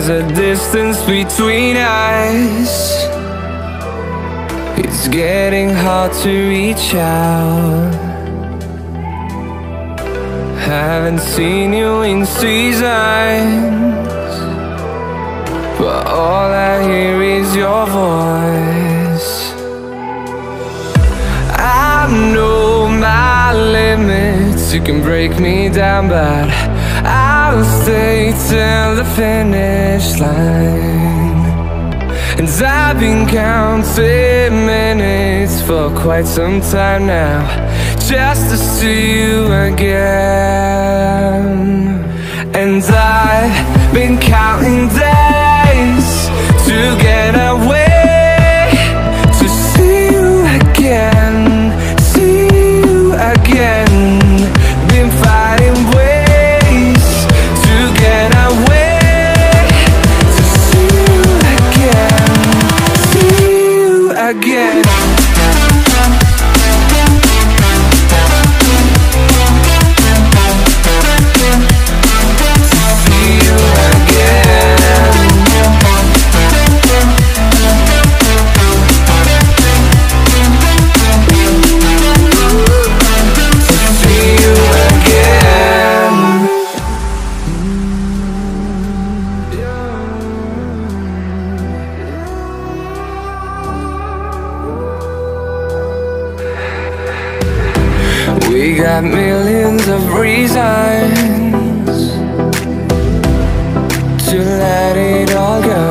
there's a distance between us. It's getting hard to reach out. Haven't seen you in seasons, but all I hear is your voice. I know my limits, you can break me down, but I'll stay till the finish line. And I've been counting minutes for quite some time now, just to see you again. And I've been counting days to get away, to see you again, see you again. Been fighting ways to get away, to see you again, see you again. We got millions of reasons to let it all go.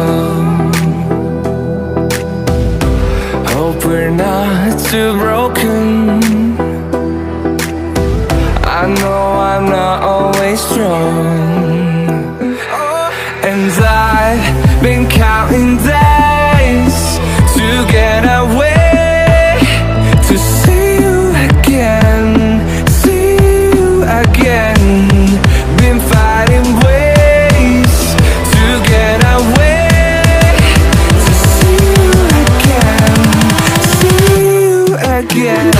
Hope we're not too broken. I know I'm not always strong, and I've been counting days to get away, to see you again, again. Been fighting ways to get away, to see you again, see you again.